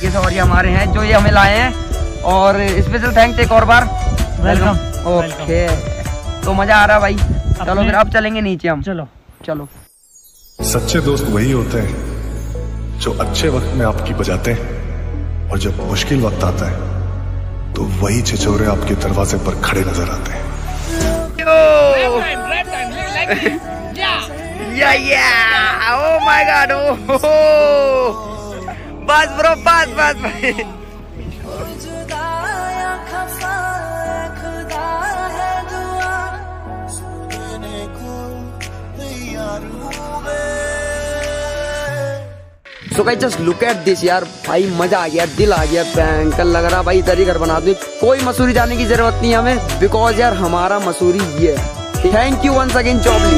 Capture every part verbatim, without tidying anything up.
ये सवारी हमारे हैं जो ये हमें लाए हैं, और स्पेशल थैंक्स एक और बार। वेलकम। ओके, तो मजा आ रहा भाई। चलो फिर अब चलेंगे नीचे हम। चलो चलो। सच्चे दोस्त वही होते हैं जो अच्छे वक्त में आपकी बजाते हैं, और जब मुश्किल वक्त आता है तो वही छिछोरे आपके दरवाजे पर खड़े नजर आते हैं। या या, ओ माय गॉड, ओ बस ब्रो, बस बस भाई। So guys, just look at this यार, भाई मजा आ गया, दिल आ गया, भयंकर लग रहा भाई। इधर ही घर बना दो, कोई मसूरी जाने की जरूरत नहीं हमें, बिकॉज यार हमारा मसूरी ये है। थैंक यू वंस अगेन जॉबली।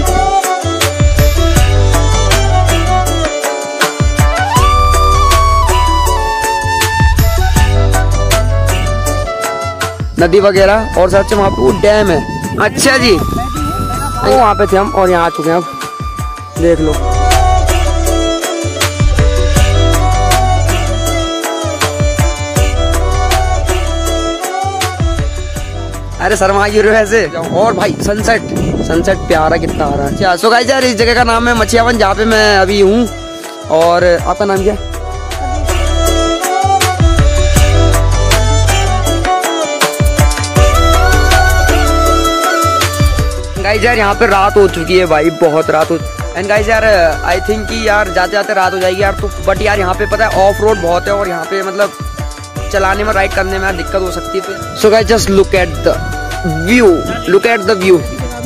नदी वगैरह, और सच में वहाँ पे डैम है। अच्छा जी, तो वहाँ पे थे हम और यहाँ आ चुके हैं, अब देख लो। अरे शर्मा क्यों रहे ऐसे। और भाई सनसेट, सनसेट प्यारा कितना आ रहा है। अच्छा, सो गाइस यार इस जगह का नाम है मछियावन, जहाँ पे मैं अभी हूँ। और आपका नाम क्या है? गाइस यार यहाँ पे रात हो चुकी है भाई, बहुत रात हो। एंड गाइस यार आई थिंक कि यार जाते जाते रात हो जाएगी यार, तो बट यार यहाँ पे पता है ऑफ रोड बहुत है, और यहाँ पे मतलब चलाने में, राइड करने में दिक्कत हो सकती है। So guys just look at the view, look at the view.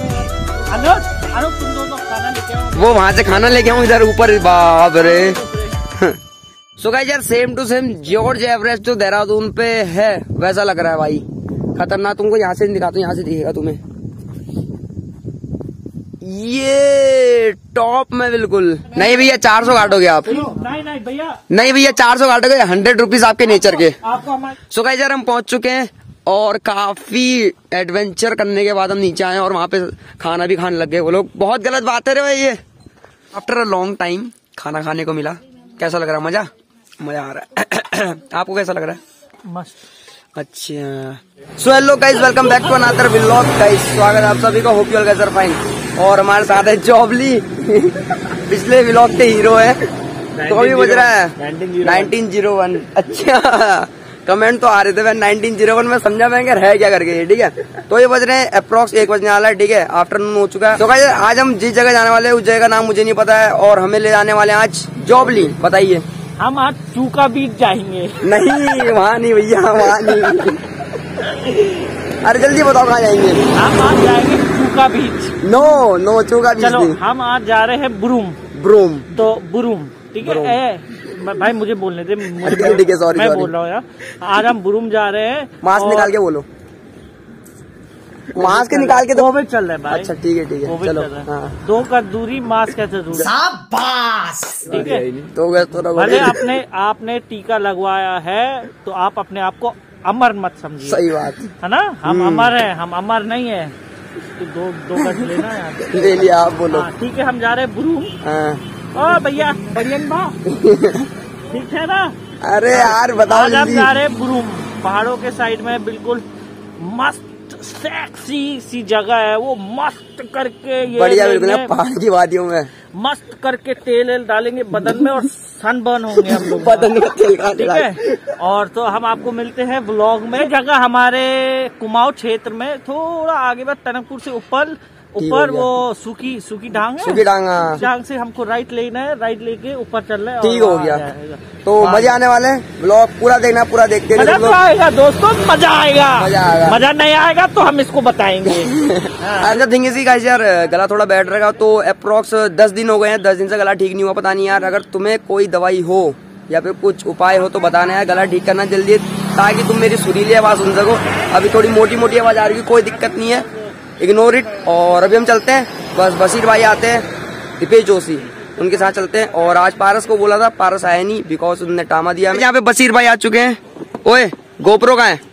वो वहां से खाना लेके आऊँ इधर ऊपर, बाप रे। सो गाइस यार same to same George Everest जो देहरादून पे है वैसा लग रहा है भाई, खतरनाक। तुमको यहाँ से दिखाता हूँ, यहाँ से दिखेगा तुम्हें, ये टॉप में बिल्कुल। नहीं भैया चार सौ काटोगे आप? नहीं नहीं भैया, नहीं भैया चार सौ काटोगे, हंड्रेड रुपीज आपके नेचर के। सो गाइस यार हम पहुंच चुके हैं, और काफी एडवेंचर करने के बाद हम नीचे आए, और वहाँ पे खाना भी खाने लग गए वो लोग। बहुत गलत बात है रे भाई ये। आफ्टर अ लॉन्ग टाइम खाना खाने को मिला। कैसा लग रहा है? मजा मजा आ रहा है। आपको कैसा लग रहा है? मस्त। अच्छा, so hello guys, welcome back to another vlog guys. स्वागत है आप सभी का, hope you all guys are fine. और हमारे साथ है जॉबली, पिछले व्लॉग के हीरो है। तो अभी बज रहा है नाइनटीन जीरो वन। अच्छा, कमेंट तो आ रहे थे नाइनटीन जीरो वन में, समझा मैं है क्या करके, ठीक है। तो ये बज रहे हैं अप्रोक्स एक बजने वाला है, ठीक है, आफ्टरनून हो चुका है। तो गाइस आज हम जिस जगह जाने वाले हैं उस जगह का नाम मुझे नहीं पता है, और हमें ले जाने वाले हैं आज जॉबली। बताइए। हम आज चूका बीच जाएंगे। नहीं वहाँ नहीं भैया, वहाँ नहीं। अरे जल्दी बताओ कहाँ जाएंगे। हम आज जाएंगे चूका बीच। नो नो चूका बीच। चलो हम आज जा रहे हैं बुरूम। बुरूम तो बुरूम, ठीक है भाई, मुझे बोलने दे। ठीक है, सॉरी मैं बोल रहा हूँ यार, आज हम बुरूम जा रहे हैं। मास्क और... निकाल के बोलो। मास्क निकाल के तो कोविड चल रहा है भाई। अच्छा ठीक है ठीक है, चलो। हाँ। दो का दूरी, मास्क कैसे दूरी। शाबाश, ठीक है। तो भले आपने आपने टीका लगवाया है तो आप अपने आप को अमर मत समझिए। सही बात है ना, हम अमर हैं, हम अमर नहीं है। तो दो दो गज लेना यार। ले लिया, आप बोलो। ठीक है, हम जा रहे हैं बुरूम। ओ भैया बढ़ियन बा, ठीक है ना। अरे यार बताओ। आज हम जा रहे हैं बुरूम, पहाड़ों के साइड में, बिल्कुल मस्त सेक्सी सी जगह है वो। मस्त करके ये बढ़िया, बिल्कुल पहाड़ की वादियों में मस्त करके तेल वेल डालेंगे बदन में, और सनबर्न होंगे हम लोग बदन में तेल, ठीक है। और तो हम आपको मिलते हैं ब्लॉग में। जगह हमारे कुमाऊं क्षेत्र में, थोड़ा आगे बाद टनकपुर से ऊपर ऊपर वो सूखी सूखी डांग है, सूखी डांग डांग से हमको राइट लेना है, राइट लेके ऊपर चल रहा है। ठीक हो गया, तो मजा आने वाले। ब्लॉग पूरा देखना, पूरा देखते मजा तो आएगा दोस्तों, मजा आएगा। मजा आएगा, मजा नहीं आएगा तो हम इसको बताएंगे। अच्छा थिंग इसी गाइस यार, गला थोड़ा बैठ रहेगा, तो अप्रोक्स दस दिन हो गए हैं, दस दिन से गला ठीक नहीं हुआ। पता नहीं यार, अगर तुम्हें कोई दवाई हो या फिर कुछ उपाय हो तो बताना है, गला ठीक करना जल्दी, ताकि तुम मेरी सुरीली आवाज सुन सको। अभी थोड़ी मोटी मोटी आवाज आ रही है, कोई दिक्कत नहीं है, इग्नोर इट। और अभी हम चलते हैं, बस बशीर भाई आते हैं, दीपेश जोशी, उनके साथ चलते हैं। और आज पारस को बोला था, पारस आया नहीं बिकॉज उन्होंने टामा दिया। यहाँ पे बशीर भाई आ चुके हैं। ओए गोप्रो का है?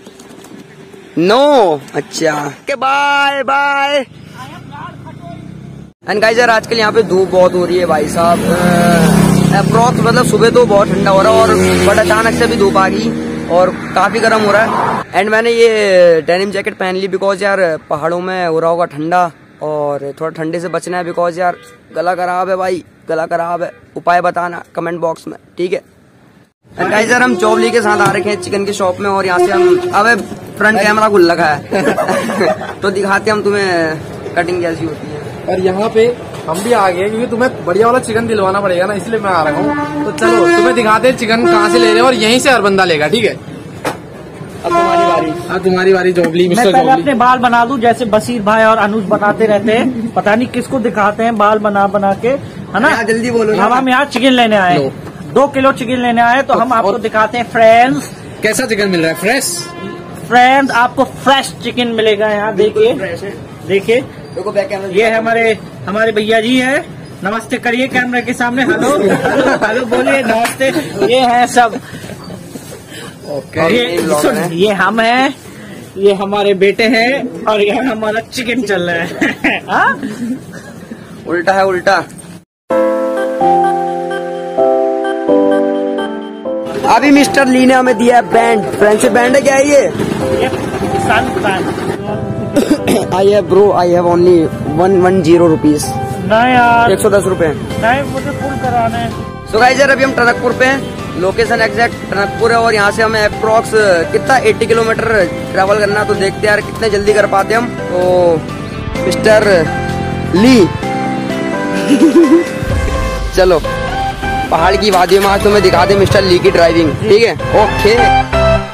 नो, अच्छा के बाय बाय। एंड गाइस यार आजकल यहाँ पे धूप बहुत हो रही है भाई साहब, अप्रोक्स मतलब सुबह तो बहुत ठंडा हो रहा है और बट अचानक से भी धूप आ गई और काफी गर्म हो रहा है। एंड मैंने ये डेनिम जैकेट पहन ली बिकॉज यार पहाड़ों में हो रहा होगा ठंडा और थोड़ा ठंडे से बचना है बिकॉज यार गला खराब है भाई, गला खराब है। उपाय बताना कमेंट बॉक्स में, ठीक है। गाइस यार हम चौबली के साथ आ रखे हैं चिकन की शॉप में और यहाँ से हम अबे फ्रंट कैमरा खुल रखा है तो दिखाते हम तुम्हें कटिंग कैसी होती है। और यहाँ पे हम भी आ गए क्योंकि तुम्हें बढ़िया वाला चिकन दिलवाना पड़ेगा ना, इसलिए मैं आ रहा हूँ। तो चलो तुम्हें दिखाते हैं चिकन कहाँ से ले रहे हैं और यहीं से हर बंदा लेगा, ठीक है। अब तुम्हारी बारी। अब तुम्हारी बारी जोबली, मैं मिस्टर पहले जोबली। अपने बाल बना लूं जैसे बशीर भाई और अनुज बनाते रहते हैं, पता नहीं किसको दिखाते हैं बाल बना बना के, है ना। जल्दी बोलो। अब हम यहाँ चिकन लेने आए, दो किलो चिकन लेने आए तो हम आपको दिखाते हैं फ्रेंड्स कैसा चिकन मिल रहा है, फ्रेश। फ्रेंड्स आपको फ्रेश चिकन मिलेगा यहाँ, देखिए देखिए। ये है हमारे हमारे भैया जी है, नमस्ते करिए कैमरा के सामने, हेलो हेलो बोलिए नमस्ते। ये है सब ओके। ये सुन, ये हम हैं, ये हमारे बेटे हैं और ये हमारा चिकन चल रहा है। हाँ? उल्टा है उल्टा। अभी मिस्टर ली ने हमें दिया है बैंड, फ्रेंडशिप बैंड है क्या है ये? ये किसान band. I have bro I have only one one zero rupees, नहीं यार एक सौ दस रूपए। नहीं, मुझे फुल कराने। सो गाइस यार अभी हम टनकपुर पे हैं, लोकेशन एग्जैक्ट टनकपुर है और यहाँ से हमें अप्रोक्स कितना अस्सी किलोमीटर ट्रैवल करना है। तो देखते हैं यार कितने जल्दी कर पाते हम। तो मिस्टर ली चलो पहाड़ की वादियों में आज तुम्हें दिखा दे मिस्टर ली की ड्राइविंग, ठीक है। ओके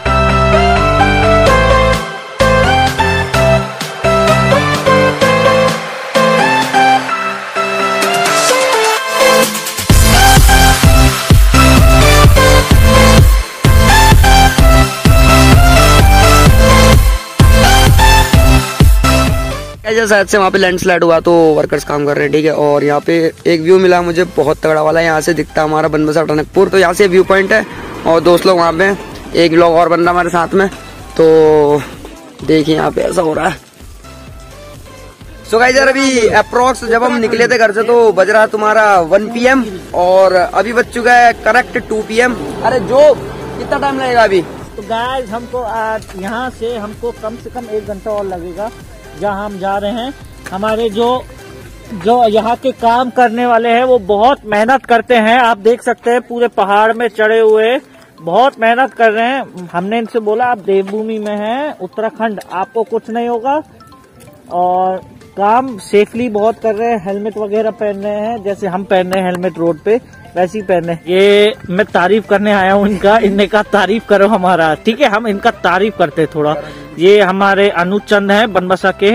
शायद से वहाँ पे लैंडस्लाइड हुआ तो वर्कर्स काम कर रहे हैं, ठीक है। और यहाँ पे एक व्यू मिला मुझे बहुत तगड़ा वाला, यहाँ से दिखता है हमारा बनबसा टनकपुर। तो यहाँ से व्यू पॉइंट है और दोस्त लोग वहाँ पे, एक लोग और बंदा हमारे साथ में। तो देखिए यहाँ पे ऐसा हो रहा है। सो गाइस यार अभी अप्रोक्स जब हम निकले थे घर से तो बज रहा तुम्हारा वन पी एम और अभी बज चुका है करेक्ट टू पी एम। अरे जो कितना टाइम लगेगा अभी? तो गाइस हमको आज यहाँ से हमको कम से कम एक घंटा और लगेगा जहाँ हम जा रहे हैं। हमारे जो जो यहाँ के काम करने वाले हैं वो बहुत मेहनत करते हैं, आप देख सकते हैं पूरे पहाड़ में चढ़े हुए बहुत मेहनत कर रहे हैं। हमने इनसे बोला आप देवभूमि में हैं उत्तराखंड, आपको कुछ नहीं होगा, और काम सेफली बहुत कर रहे हैं। हेलमेट वगैरह पहन रहे हैं जैसे हम पहन रहे हैं हेलमेट रोड पे, वैसे ही पहने। ये मैं तारीफ करने आया हूँ इनका, इनने कहा तारीफ करो हमारा, ठीक है हम इनका तारीफ करते थोड़ा। ये हमारे अनुज चंद है, बनबसा के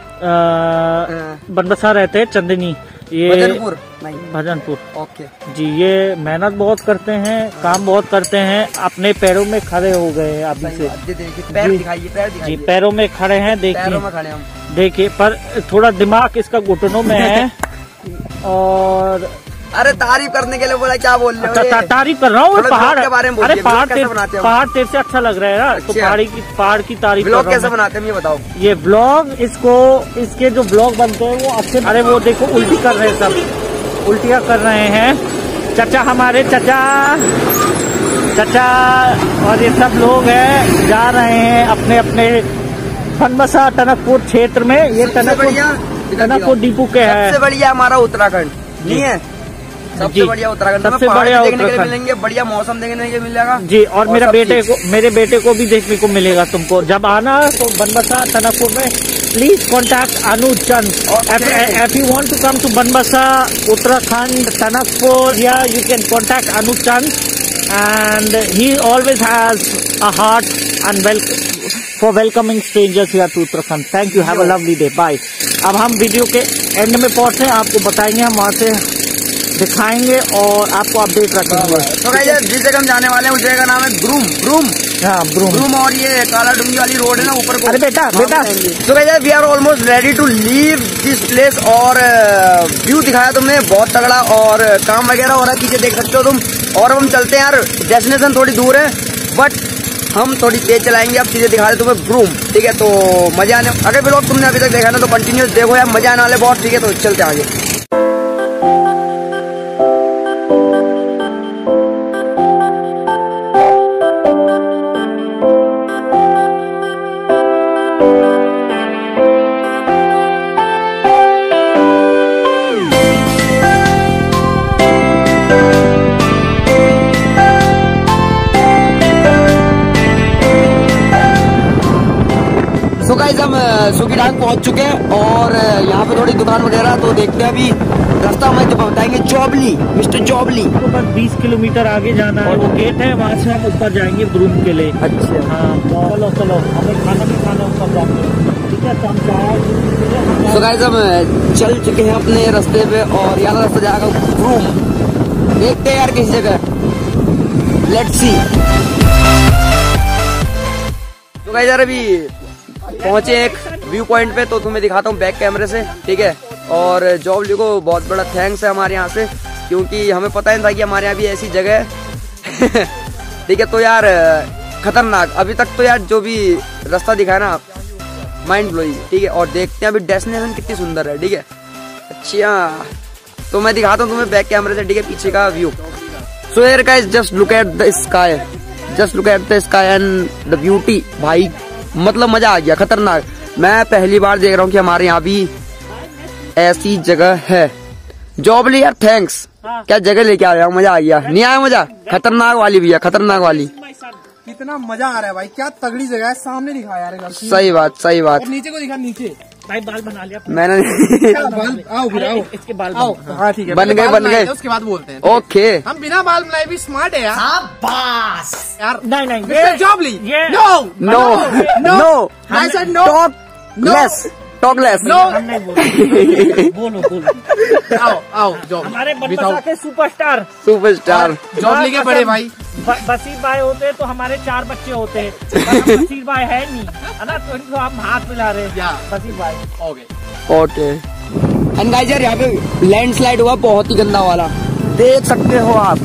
बनबसा रहते हैं चंदनी, ये भजनपुर भजनपुर ओके जी। ये मेहनत बहुत करते हैं, काम बहुत करते हैं, अपने पैरों में खड़े हो गए हैं अभी से। पैर दिखाइए, पैर दिखाइए। जी पैरों में खड़े हैं, पैरों में देखिए खड़े हम। देखिए, पर थोड़ा दिमाग इसका घुटनों में है। और अरे तारीफ करने के लिए बोला, क्या बोल रहे हो? ता, तारीफ कर रहा हूँ पहाड़ के बारे में। अरे पहाड़ तेरे बनाते पहाड़ तेरे से अच्छा लग रहा है ना, तो पहाड़ी की पहाड़ की तारीफ। ब्लॉग कैसे बनाते हैं ये बताओ? ये ब्लॉग इसको इसके जो ब्लॉग बनते हैं वो अच्छे। अरे वो देखो उल्टी कर रहे हैं, सब उल्टियाँ कर रहे हैं। चाचा हमारे चाचा चाचा और ये सब लोग हैं, जा रहे हैं अपने अपने बनबसा टनकपुर क्षेत्र में। ये टनकपुर टनकपुर डिपो के है। सबसे बढ़िया हमारा उत्तराखंड नहीं है, सबसे बढ़िया उत्तराखंड। सबसे बढ़िया देखने के लिए उत्तराखंड मिलेंगे, बढ़िया मौसम देखने के लिए मिलेगा जी। और, और मेरा बेटे चीज़। को मेरे बेटे को भी देखने को मिलेगा तुमको जब आना तो बनबसा टनकपुर में। Please contact Anuj Chand. If you want to come to Banbasa Uttarakhand Tanakpur, या you can contact Anuj Chand and he always has a heart and welcome for welcoming strangers here to Uttarakhand. Thank you, have a lovely day, bye. अब हम video के and में पहुंचे, आपको बताएंगे, हम वहाँ से दिखाएंगे और आपको अपडेट रखेंगे। तो गाइस जिस जगह हम जाने वाले हैं उस जगह का नाम है ब्रूम ब्रूम हाँ ब्रूम ब्रूम और ये काला डूंगी वाली रोड है ना ऊपर को। अरे बेटा बेटा तो guys we are almost ready to leave this place. और व्यू दिखाया तुमने बहुत तगड़ा और काम वगैरह हो रहा है, पीछे देख सकते हो तुम। और अब हम चलते हैं यार, डेस्टिनेशन थोड़ी दूर है बट हम थोड़ी तेज चलाएंगे। अब चीजें दिखा रहे तुम्हें ब्रूम, ठीक है। तो मजा आने, अगर ब्लॉग तुमने अभी तक देखा ना तो कंटिन्यूस देखो यार, मजा आने वाले बहुत, ठीक है। तो चलते आगे। सो गाइस हम सुखीडांग पहुंच चुके हैं और यहाँ पे थोड़ी दुकान वगैरह तो देखते हैं अभी। रास्ता हमें तो बताएंगे जोबली, मिस्टर जोबली। तो बस बीस किलोमीटर आगे जाना है, वो गेट है, वहाँ से हम ऊपर जाएंगे ब्रूम के लिए। अच्छा हाँ चलो चलो, हमें खाना भी खाना ऊपर जाके, ठीक है। तो हम चाय। सो गाइस हम चल चुके हैं अपने रास्ते पे और यहाँ रास्ता जाएगा ब्रूम। देखते हैं यार किस जगह, लेट्स सी। तो गाइस यार अभी पहुंचे एक व्यू पॉइंट पे, तो तुम्हें दिखाता हूँ बैक कैमरे से, ठीक है। और जॉबली को बहुत बड़ा थैंक्स है हमारे यहाँ से, क्योंकि हमें पता नहीं था कि हमारे यहाँ भी ऐसी जगह है। ठीक है, तो यार खतरनाक अभी तक तो यार जो भी रास्ता दिखाया ना, माइंड ब्लोइंग, ठीक है। और देखते हैं अभी डेस्टिनेशन कितनी सुंदर है, ठीक है। अच्छा तो मैं दिखाता हूँ तुम्हें बैक कैमरे से, ठीक है, पीछे का view. So here guys just look at the sky, just look at the sky and the beauty. भाई मतलब मजा आ गया, खतरनाक। मैं पहली बार देख रहा हूँ कि हमारे यहाँ भी ऐसी जगह है। जॉबली यार थैंक्स, क्या जगह लेके आ रहा हूँ, मजा आ गया। नहीं आया मजा? खतरनाक वाली भैया, खतरनाक वाली। कितना मजा आ रहा है भाई, क्या तगड़ी जगह है, सामने दिखा यार। सही बात, सही बात। और नीचे को दिखा, नीचे भाई बाल बना लिया मैंने। बाल आओ फिर आओ, इसके बाल आओ। हाँ ठीक है, बन गए बन गए, उसके बाद बोलते हैं। ओके हम बिना बाल बनाए भी स्मार्ट है यार। बस यार नहीं नहीं, मिस्टर जॉबली, ये no no no I said no, talk less, talk less. No हम नहीं बोलो बोलो बोलो। आओ आओ जॉब, हमारे बनबसा के सुपरस्टार सुपरस्टार जॉबली के बड़े भाई ब- बशीर भाई होते तो हमारे चार बच्चे होते हैं, पर अब बशीर भाई है नहीं, है ना, तो इनको आप हाथ मिला रहे हैं। या। बशीर भाई ओके ओके। एंड गाइस यार यहाँ पे लैंडस्लाइड हुआ बहुत ही गंदा वाला, देख सकते हो आप।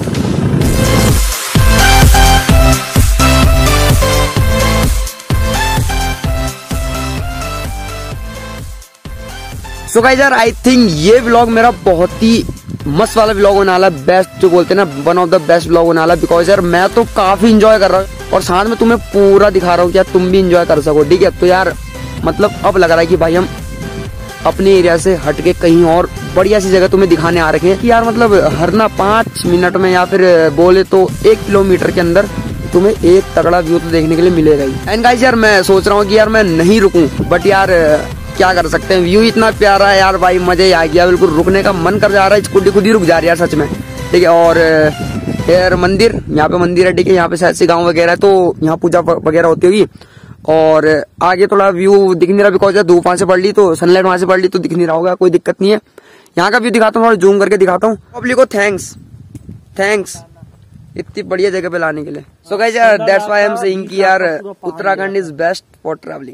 सो गाइस यार आई थिंक ये व्लॉग मेरा बहुत ही मस्त वाला व्लॉग होने वाला, बेस्ट जो बोलते हैं ना, one of the best vlog होने वाला। बिकॉज यार मैं तो काफी इंजॉय कर रहा हूँ और साथ में तुम्हें पूरा दिखा रहा हूँ कि यार तुम भी इंजॉय कर सको, ठीक है। तो यार मतलब अब लग रहा है कि भाई हम अपने एरिया से हटके कहीं और बढ़िया सी जगह तुम्हें दिखाने आ रखे हैं कि यार मतलब हर ना पाँच मिनट में या फिर बोले तो एक किलोमीटर के अंदर तुम्हें एक तगड़ा व्यू तो देखने के लिए मिलेगा ही। एंड गाइस यार मैं सोच रहा हूँ कि यार मैं नहीं रुकूं, बट यार क्या कर सकते हैं, व्यू इतना प्यारा है यार भाई, मजे ही आ गया, बिल्कुल रुकने का मन कर जा रहा है, स्कूटी खुद ही रुक जा रही है यार सच में, ठीक है। और यार मंदिर, यहाँ पे मंदिर है, ठीक है, यहाँ पे शायद से गाँव वगैरह है, तो यहाँ पूजा वगैरह होती होगी। और आगे थोड़ा व्यू दिख नहीं रहा, बिकॉज धूप वहां से पड़ ली तो सनलाइट वहां से पड़ ली तो दिख नहीं रहा होगा, कोई दिक्कत नहीं है। यहाँ का व्यू दिखाता हूँ, थोड़ा जूम करके दिखाता हूँ। पब्लिक को थैंक्स थैंक्स इतनी बढ़िया जगह पे लाने के लिए। सो गाइस यार that's why I am saying कि यार Uttarakhand is best for travelling.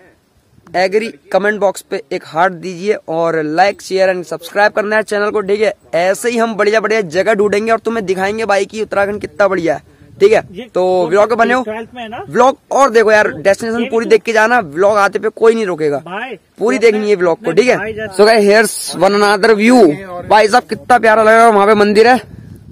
Agree comment box पे एक हार्ट दीजिए और लाइक शेयर एंड सब्सक्राइब करना है चैनल को, ठीक है। ऐसे ही हम बढ़िया बढ़िया जगह ढूंढेंगे और तुम्हें दिखाएंगे भाई कि उत्तराखंड कितना बढ़िया है, ठीक है। तो व्लॉग पे बने हो व्लॉग, और देखो यार डेस्टिनेशन पूरी देख के जाना, व्लॉग आते पे कोई नहीं रोकेगा, पूरी देखनी है व्लॉग को, ठीक है। So guys here's one another view. भाई साहब कितना प्यारा लग रहा है, वहाँ पे मंदिर है,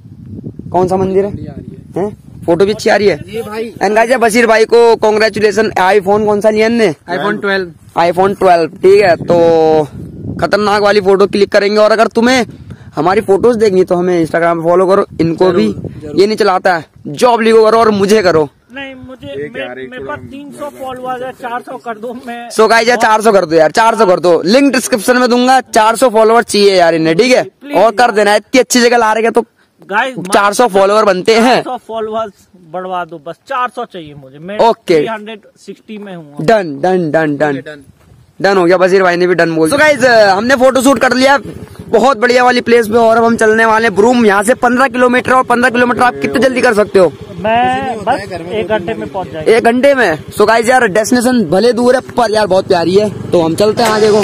कौन सा मंदिर है, है? फोटो भी अच्छी आ रही है। एंड गाइस बशीर भाई को कांग्रेचुलेशन, आईफोन कौन सा लिया ने? आईफोन ट्वेल्व, आईफोन ट्वेल्व, ठीक है। तो खतरनाक वाली फोटो क्लिक करेंगे। और अगर तुम्हें हमारी फोटोज देखनी तो हमें इंस्टाग्राम पे फॉलो करो, इनको भी ये नहीं चलाता है, जॉबली को करो और मुझे करो। नहीं मुझे मेरे पास तीन सौ फॉलोअर्स है, चार सौ कर दो। मैं सो गाइस यार चार सौ कर दो यार, चार सौ कर दो, लिंक डिस्क्रिप्शन में दूंगा। चार सौ फॉलोअर चाहिए यार इन्हें, ठीक है, और कर देना, इतनी अच्छी जगह ला रहे तो गाइस चार सौ फॉलोअर बनते हैं। चार सौ फॉलोअर्स बढ़वा दो, बस चार सौ चाहिए मुझे। मैं ओके तीन सौ साठ में हूँ। Done done done done done हो गया, बशीर भाई ने भी डन बोल दिया। तो गाइस हमने फोटो शूट कर लिया बहुत बढ़िया वाली प्लेस पे, और अब हम चलने वाले हैं ब्रूम। यहाँ से पंद्रह किलोमीटर, और पंद्रह किलोमीटर आप कितने जल्दी कर सकते हो? मैं बस एक घंटे में पहुंच जाएगा। एक घंटे में। सो गाइस यार डेस्टिनेशन भले दूर है पर यार बहुत प्यारी है, तो हम चलते हैं आगे को।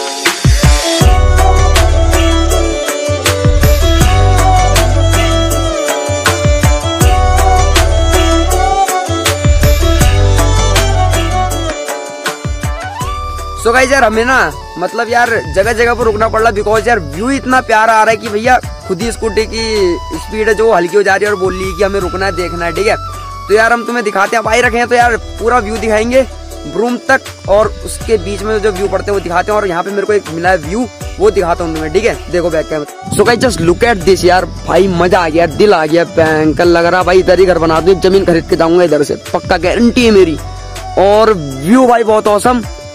सो गाइस यार हमें ना मतलब यार जगह जगह पर रुकना पड़ रहा, बिकॉज यार व्यू इतना प्यारा आ रहा है कि भैया खुद ही स्कूटी की स्पीड है जो हल्की हो जा रही है और बोल रही है कि हमें रुकना है, देखना है, ठीक है। तो यार हम तुम्हें दिखाते हैं, भाई रखे हैं तो यार पूरा व्यू दिखाएंगे ब्रूम तक, और उसके बीच में जो व्यू पड़ते हैं वो दिखाते हैं। और यहाँ पे मेरे को एक मिला है व्यू, वो दिखाता हूँ तुम्हें, ठीक है। देखो back camera. So guys just look at this यार, भाई मजा आ गया, दिल आ गया, भयंकर लग रहा भाई। इधर ही घर बना दो, जमीन खरीद के जाऊंगा इधर से, पक्का गारंटी है मेरी। और व्यू भाई बहुत औसम,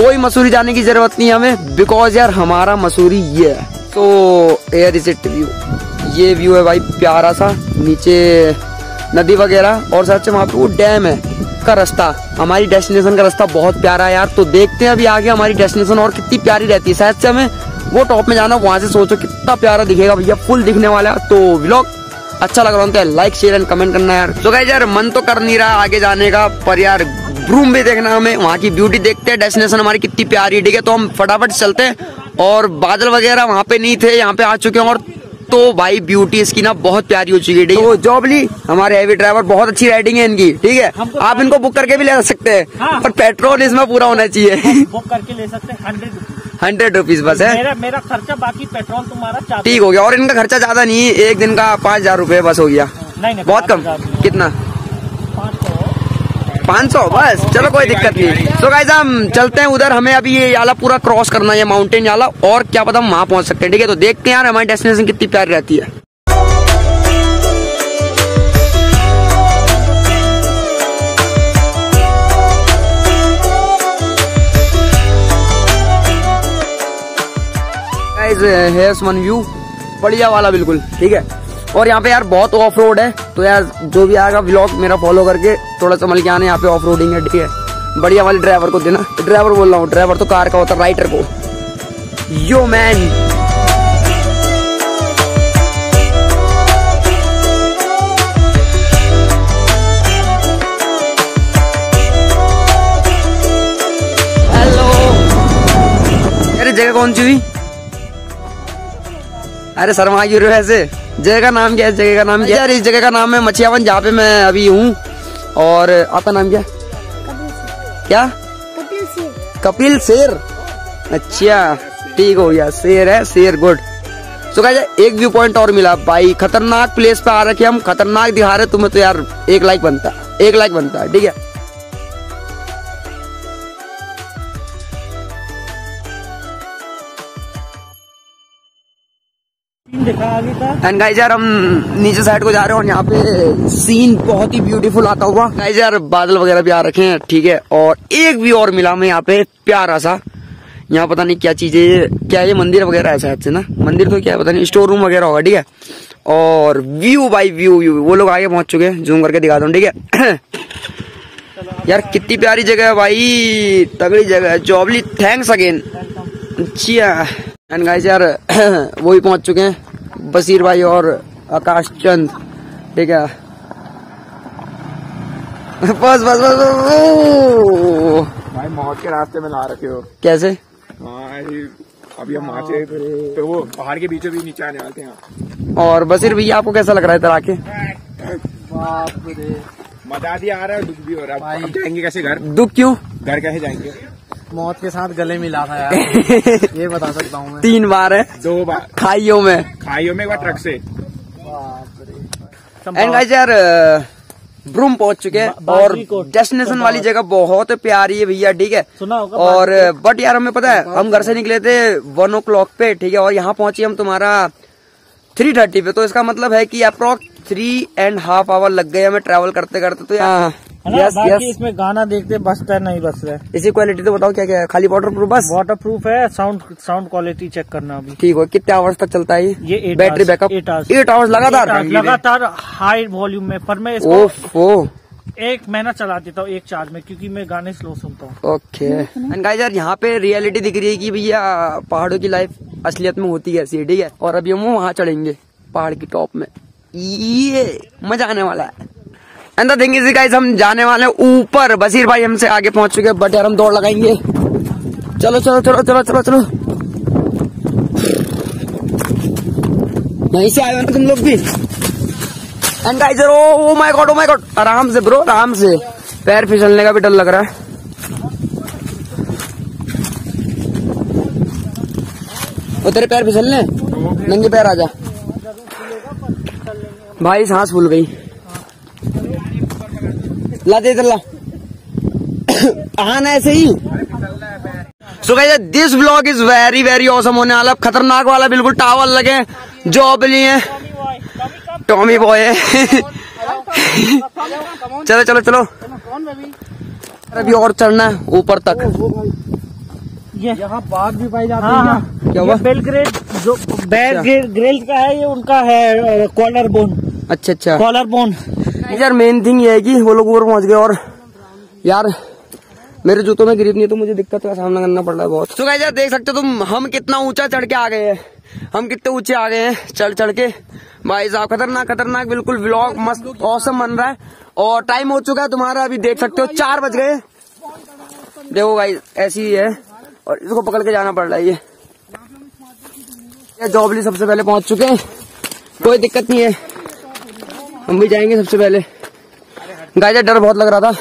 कोई मसूरी जाने की जरूरत नहीं है हमें, बिकॉज यार हमारा मसूरी ये है। तो एयर इज इट व्यू, ये व्यू है भाई प्यारा सा, नीचे नदी वगैरह और सच वहाँ पे वो डैम है का रास्ता। हमारी डेस्टिनेशन का रास्ता बहुत प्यारा है यार। तो देखते हैं अभी आगे हमारी डेस्टिनेशन और कितनी प्यारी रहती है। शायद से हमें वो टॉप में जाना, वहां से सोचो कितना प्यारा दिखेगा भैया, फुल दिखने वाला है। तो व्लॉग अच्छा लग रहा है तो लाइक शेयर एंड कमेंट करना यार। तो गाइस यार मन तो कर नहीं रहा आगे जाने का, पर यार रूम भी देखना हमें, वहाँ की ब्यूटी देखते हैं, डेस्टिनेशन हमारी कितनी प्यारी है। ठीक है, तो हम फटाफट चलते हैं। और बादल वगैरह वहाँ पे नहीं थे, यहाँ पे आ चुके हैं। और तो भाई ब्यूटी इसकी ना बहुत प्यारी हो चुकी है। तो जॉबली हमारे हैवी ड्राइवर, बहुत अच्छी राइडिंग है इनकी। ठीक है, आप इनको बुक करके भी ले सकते हैं। हाँ। और पेट्रोल इसमें पूरा होना चाहिए। बुक करके ले सकते हैं, हंड्रेड हंड्रेड रुपीज बस है। मेरा मेरा खर्चा, बाकी पेट्रोल तुम्हारा ठीक हो गया। और इनका खर्चा ज्यादा नहीं है, एक दिन का पाँच हजार रूपए बस हो गया। नहीं, नहीं बहुत कम। कितना? पाँच सौ बस, चलो कोई दिक्कत नहीं। तो गाइस हम चलते हैं उधर, हमें अभी ये याला पूरा क्रॉस करना है, ये माउंटेन याला, और क्या पता हम वहाँ पहुँच सकते हैं। ठीक है, तो देखते हैं यार हमारी डेस्टिनेशन कितनी प्यारी रहती है। गाइस वन व्यू बढ़िया वाला बिल्कुल। ठीक है, और यहाँ पे यार बहुत ऑफ रोड है, तो यार जो भी आएगा व्लॉग मेरा फॉलो करके थोड़ा संभल के आना, यहाँ पे ऑफ रोडिंग है। ठीक है, बढ़िया वाले ड्राइवर को देना, ड्राइवर बोल रहा हूँ, ड्राइवर तो कार का होता है, राइडर को। यो मैन हेलो, अरे जगह कौन सी हुई? अरे शर्मा क्यों रहे ऐसे? जगह का नाम क्या है? जगह का नाम क्या है यार? इस जगह का नाम है मछियावन, जहाँ पे मैं अभी हूँ। और आपका नाम क्या? क्या? कपिल शेर। कपिल शेर, अच्छा ठीक हो गया, शेर है, शेर गुड। तो गाइस एक व्यू पॉइंट और मिला भाई, खतरनाक प्लेस पे आ रखे हम, खतरनाक दिखा रहे तुम्हें, तो यार एक लाइक बनता है, एक लाइक बनता है। ठीक है, एंड गाइस यार हम नीचे साइड को जा रहे हैं और यहाँ पे सीन बहुत ही ब्यूटीफुल आता हुआ। गाइस यार बादल वगैरह भी आ रखे हैं। ठीक है, और एक व्यू और मिला हमें यहाँ पे प्यारा सा, यहाँ पता नहीं क्या चीज है, क्या ये मंदिर वगैरह है शायद से ना, मंदिर तो क्या है पता नहीं, स्टोर रूम वगैरह होगा। ठीक है, और व्यू बाई व्यू व्यू वो लोग आगे पहुंच चुके हैं, जूम करके दिखाता हूँ। ठीक है यार कितनी प्यारी जगह है भाई, तगड़ी जगह है। जॉबली थैंक्स अगेन। अच्छा एंड गाइस यार वो ही पहुंच चुके हैं, बशीर भाई और आकाश चंद। ठीक है, बस बस बस भाई मौत के रास्ते में ला रखे हो। कैसे? अभी हम वहाँ से तो वो पहाड़ के बीचों बीच नीचे आने वाले हैं। और बशीर भैया आपको कैसा लग रहा है इधर आके? मजा भी आ रहा है, दुख भी हो रहा है। जाएंगे कैसे घर? दुख क्यों? घर कैसे जाएंगे? मौत के साथ गले मिला था यार। ये बता सकता हूँ मैं। तीन बार है, दो बार खाइयों में, खाइयों में एक बार ट्रक से। एंड गाइस यार ब्रूम पहुंच चुके हैं और डेस्टिनेशन वाली जगह बहुत प्यारी है भैया। ठीक है, और बट यार हमें पता है हम घर से निकले थे वन ओ क्लॉक पे। ठीक है, और यहाँ पहुंचे हम तुम्हारा थ्री थर्टी पे, तो इसका मतलब है कि approx three and half hour लग गए हमें ट्रैवल करते करते। तो यार यस यस इसमें गाना देखते बसता नहीं बस रहा है। इसी क्वालिटी तो बताओ क्या क्या है? खाली वाटर प्रूफ बस? वाटर प्रूफ है, साउंड साउंड क्वालिटी चेक करना अभी। ठीक हो, कितने आवर्स तक चलता है ये? ये battery backup eight hours eight hours लगातार लगातार हाई वॉल्यूम में। पर मैं इसको ओह एक महीना चला देता हूँ एक चार्ज में, क्योंकि मैं गाने स्लो सुनता हूँ। ओके एंड गाइस यार यहाँ पे रियलिटी दिख रही है कि भैया पहाड़ों की लाइफ असलियत में होती है ऐसी। ठीक है, और अभी हम वहाँ चढ़ेंगे पहाड़ की टॉप में, ये मजा आने वाला है। And the thing is guys हम जाने वाले हैं ऊपर, बशीर भाई हमसे आगे पहुंच चुके हैं, बट यार हम दौड़ लगाएंगे। चलो चलो चलो चलो चलो चलो, वहीं से आए हो ना तुम लोग भी। And guys oh my god oh my god, आराम से ब्रो आराम से, पैर फिसलने का भी डर लग रहा है। वो तेरे पैर फिसलने, नंगे पैर आजा भाई, सांस फूल गई। ला दे इधर ला, आना ऐसे ही। So guys this vlog is very very awesome होने वाला, खतरनाक वाला, बिल्कुल टावल लगे, जॉब लिए है, टॉमी बॉय है। चलो चलो चलो, अभी और चढ़ना है ऊपर तक। ये यहाँ बाघ भी पाई जाते हाँ, हैं। हाँ, क्या हुआ? ये बेलग्रेड जो बेलग्रेड का है, ये उनका है कॉलर बोन। अच्छा अच्छा कॉलर बोन। यार मेन थिंग ये है कि वो लोग ऊपर पहुंच गए और यार मेरे जूतों में ग्रिप नहीं है तो मुझे दिक्कत का सामना करना पड़ रहा है बहुत। तो गाइस यार देख सकते हो तुम, हम कितना ऊंचा चढ़ के आ गए हैं, हम कितने ऊंचे आ गए हैं चढ़ चढ़ के। भाई साहब खतरनाक खतरनाक बिल्कुल व्लॉग मस्त औसम बन रहा है। और टाइम हो चुका है तुम्हारा, अभी देख सकते हो चार बज गए। देखो गाइस ऐसी ही है और इसको पकड़ के जाना पड़ रहा है। ये ये जॉबली सबसे पहले पहुंच चुके हैं, कोई दिक्कत नहीं है, हम भी जाएंगे सबसे पहले। गाइस यार डर बहुत लग रहा था।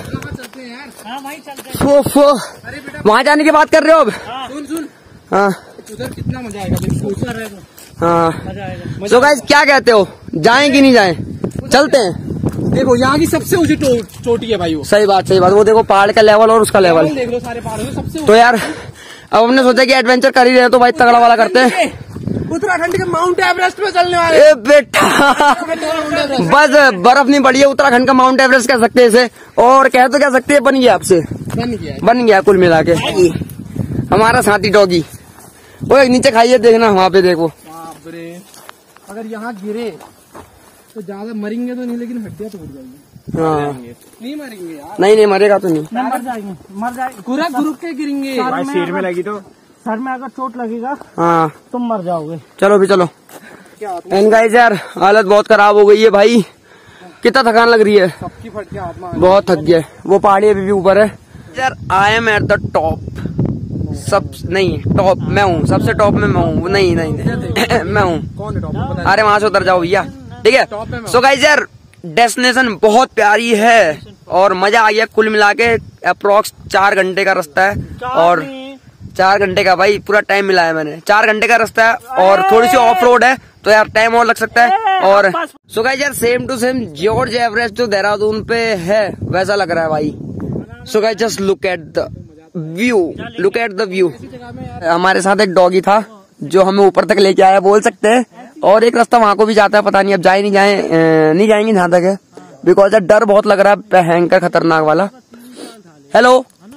फो फो वहाँ जाने की बात कर रहे हो अब? सुन सुन हाँ उधर कितना मजा आएगा। हाँ तो गाइस क्या कहते हो, जाएं कि नहीं जाएं? चलते हैं। देखो यहाँ की सबसे ऊंची चोटी है भाई वो। सही बात सही बात, वो देखो पहाड़ का लेवल और उसका लेवल देख लो, सारे पहाड़ों में सबसे। तो यार अब हमने सोचा कि एडवेंचर कर ही रहे हैं तो भाई तगड़ा वाला करते हैं। उत्तराखंड के माउंट एवरेस्ट पे चलने वाले। ए बेटा बस बर्फ नहीं पड़ी है, उत्तराखंड का माउंट एवरेस्ट कह सकते हैं इसे, और कह तो कह सकते हैं बन गया आपसे, बन गया बन गया कुल मिला के हमारा साथी डॉगी। वो नीचे खाइए देखना, वहाँ पे देखो। बाप रे, अगर यहाँ गिरे तो ज्यादा मरेंगे तो नहीं, लेकिन हड्डियां टूट जाएंगी। हाँ नहीं मरेंगे यार, नहीं नहीं मरेगा तो नहीं, मर जाएंगे, मर जाएंगे। गुरक गुरुक के गिरेंगे। भाई सिर में लगी तो सर में अगर चोट लगेगा हाँ तुम मर जाओगे। चलो भी चलो। एंड गाइस यार हालत बहुत खराब हो गई है भाई, कितना थकान लग रही है, सबकी फट के हाथ में बहुत थक गया। वो पहाड़ी अभी भी ऊपर है यार। I am at the top, सब नहीं टॉप मैं हूँ, सबसे टॉप में मैं हूँ। नहीं नहीं, नहीं मैं हूँ। कौन है टॉप? अरे वहां से उतर जाओ भैया, ठीक है। सो गाइस यार डेस्टिनेशन बहुत प्यारी है और मजा आ गया। कुल मिला के अप्रोक्स चार घंटे का रास्ता है, और चार घंटे का भाई पूरा टाइम मिला है मैंने। चार घंटे का रास्ता है और थोड़ी सी ऑफ रोड है तो यार टाइम और लग सकता है। और सो गाइस यार same to same George Everest जो देहरादून पे है वैसा लग रहा है भाई। So guys just look at the view, look at the view. हमारे साथ एक डॉगी था जो हमें ऊपर तक लेके आया बोल सकते हैं, और एक रास्ता वहां को भी जाता है, पता नहीं अब जाए नहीं जाए, नहीं जाएंगे जहां तक है, बिकॉज डर बहुत लग रहा है भयंकर खतरनाक वाला। Hello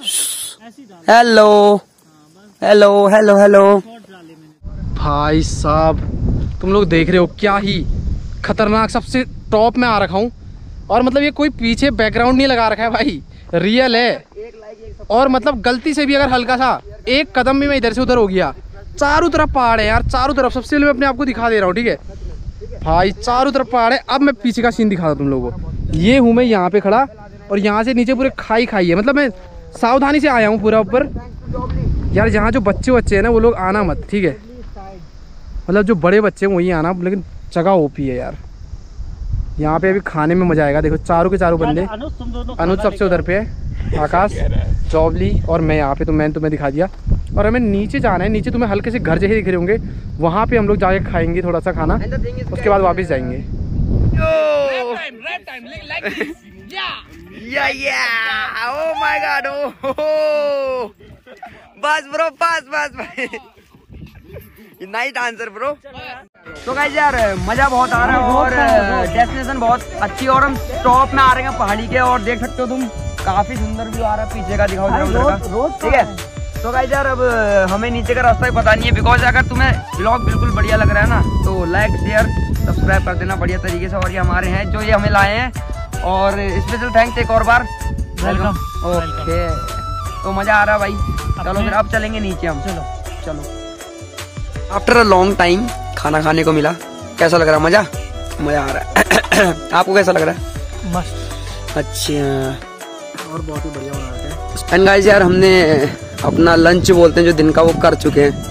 hello hello hello hello भाई साहब तुम लोग देख रहे हो क्या ही खतरनाक, सबसे टॉप में आ रखा हूँ। और मतलब ये कोई पीछे बैकग्राउंड नहीं लगा रखा है भाई, रियल है। और मतलब गलती से भी अगर हल्का सा एक कदम भी मैं इधर से उधर हो गया, चारों तरफ पहाड़ है यार, चारों तरफ। सबसे पहले मैं अपने आप को दिखा दे रहा हूँ, ठीक है भाई, चारों तरफ पहाड़ है। अब मैं पीछे का सीन दिखा दूँ तुम लोगों को। ये हूँ मैं यहाँ पे खड़ा और यहाँ से नीचे पूरे खाई खाई है, मतलब मैं सावधानी से आया हूँ पूरा ऊपर। यार यहाँ जो बच्चे बच्चे हैं ना वो लोग आना मत, ठीक है, मतलब जो बड़े बच्चे हैं वही आना, लेकिन जगह ओपी है यार। यहाँ पे अभी खाने में मजा आएगा। देखो चारों के चारों बंदे, अनुज सबसे उधर पे है, आकाश, जॉबली और मैं यहाँ पे, तो मैंने तुम्हें दिखा दिया। और हमें नीचे जाना है, नीचे तुम्हें हल्के से घर जैसे दिख रहे होंगे, वहाँ पे हम लोग जाके खाएंगे थोड़ा सा खाना, उसके बाद वापस जाएंगे। बस ब्रो बस बस भाई, नाइट आंसर ब्रो। तो गाइस यार मजा बहुत आ रहा है और डेस्टिनेशन बहुत अच्छी, और हम टॉप में आ रहे हैं पहाड़ी के, और देख सकते हो तुम काफी सुंदर व्यू आ रहा है पीछे का, दिखाओ जरा उधर का, ठीक है। तो गाइस यार अब हमें नीचे का रास्ता ही पता नहीं है, बिकॉज अगर तुम्हें व्लॉग बिल्कुल बढ़िया लग रहा है ना तो लाइक शेयर सब्सक्राइब कर देना बढ़िया तरीके से। और ये हमारे हैं जो ये हमें लाए हैं, और स्पेशल थैंक्स एक और बार, वेलकम। ओके तो मजा आ रहा है भाई। चलो फिर अब चलेंगे नीचे हम। चलो चलो। आफ्टर अ लॉन्ग टाइम खाना खाने को मिला, कैसा लग रहा है? मजा मजा आ रहा है। आपको कैसा लग रहा है? मस्त। अच्छा, और बहुत ही बढ़िया बना रहे हैं। एंड गाइस यार हमने अपना लंच बोलते हैं जो दिन का वो कर चुके हैं,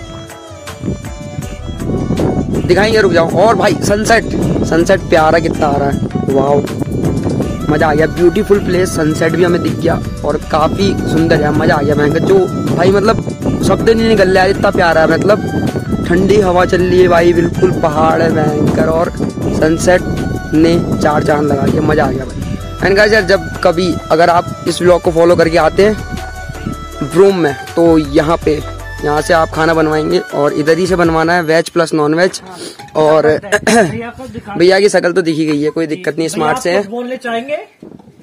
दिखाएंगे, रुक जाओ। और भाई सनसेट, सनसेट प्यारा कितना आ रहा है, वाह मजा आ गया। ब्यूटीफुल प्लेस, सनसेट भी हमें दिख गया और काफी सुंदर है, मजा आ गया भयंकर। जो भाई मतलब शब्द नहीं निकल रहा है, इतना प्यारा है, मतलब ठंडी हवा चल रही है भाई, बिल्कुल पहाड़ है भयंकर, और सनसेट ने चार चांद लगा दिया, मजा आ गया भाई। एंड गाइस यार जब कभी अगर आप इस व्लॉग को फॉलो करके आते हैं ब्रूम में, तो यहाँ पे यहाँ से आप खाना बनवाएंगे, और इधर ही से बनवाना है, वेज प्लस नॉन वेज। और भैया की शक्ल तो दिखी गई है, कोई दिक्कत नहीं, स्मार्ट से है। बोलने चाहेंगे?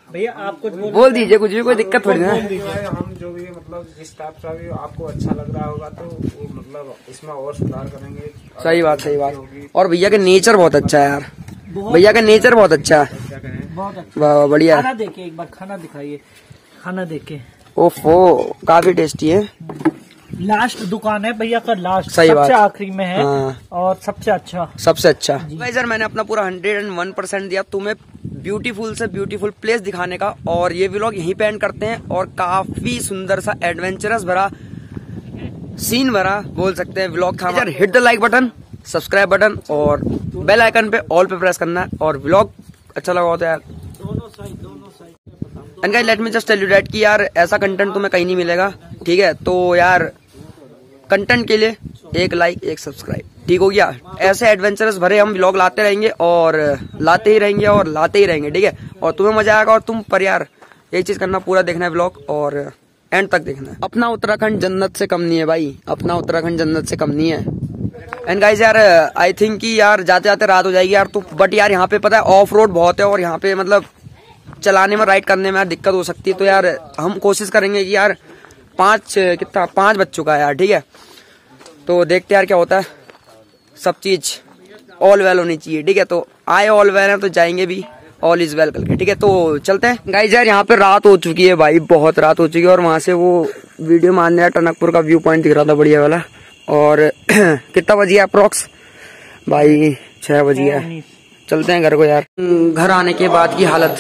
भैया आप कुछ बोल बोल दीजिए कुछ भी, कोई दिक्कत थोड़ी ना है। हम जो भी मतलब जिस टाइप का भी आपको अच्छा लग रहा होगा तो वो मतलब इसमें और सुधार करेंगे। सही बात, सही बात। और भैया का नेचर बहुत अच्छा है यार, भैया का नेचर बहुत अच्छा है, बहुत अच्छा। वाह वाह, बढ़िया। खाना देखिए, एक बार खाना दिखाइए, खाना देखिए। ओफो, काफी टेस्टी है। लास्ट दुकान है भैया का, लास्ट सही बात। सबसे आखिरी में है। हाँ। और सबसे अच्छा, सबसे अच्छा। भाई सर मैंने अपना पूरा हंड्रेड एंड वन परसेंट दिया तुम्हें ब्यूटीफुल से ब्यूटीफुल प्लेस दिखाने का, और ये व्लॉग यहीं पे एंड करते हैं। और काफी सुंदर सा एडवेंचरस भरा सीन भरा बोल सकते हैं व्लॉग था यार। Hit the like button, subscribe button और बेल आइकन पे ऑल पे प्रेस करना है। और व्लॉग अच्छा लगा हो तो यार दोनों साइड दोनों side and guys let me just tell you that कि यार ऐसा कंटेंट तुम्हें कहीं नहीं मिलेगा, ठीक है। तो यार कंटेंट के लिए एक लाइक एक सब्सक्राइब, ठीक हो गया। ऐसे एडवेंचरस भरे हम व्लॉग लाते रहेंगे और लाते ही रहेंगे और लाते ही रहेंगे, ठीक है। और तुम्हें मजा आएगा। और तुम पर यार एक चीज करना, पूरा देखना है व्लॉग और एंड तक देखना है। अपना उत्तराखंड जन्नत से कम नहीं है भाई, अपना उत्तराखंड जन्नत से कम नहीं है। एंड गाइस यार आई थिंक कि यार जाते जाते रात हो जाएगी यार, तो बट यार यहाँ पे पता है ऑफ रोड बहुत है और यहाँ पे मतलब चलाने में राइड करने में यार दिक्कत हो सकती है। तो यार हम कोशिश करेंगे कि यार पाँच कितना पाँच बज चुका है यार, ठीक है। तो देखते यार क्या होता है, सब चीज ऑल वेल होनी चाहिए, ठीक है। तो आए ऑल वेल है तो जाएंगे भी ऑल इज वेल करके, ठीक है। तो चलते हैं गाइस। यार यहाँ पे रात हो चुकी है भाई, बहुत रात हो चुकी है। और वहां से वो वीडियो मान रहा टनकपुर का व्यू पॉइंट दिख रहा था बढ़िया वाला। और कितना बज गया अप्रोक्स भाई? छह बज गया। चलते हैं घर को यार। घर आने के बाद की हालत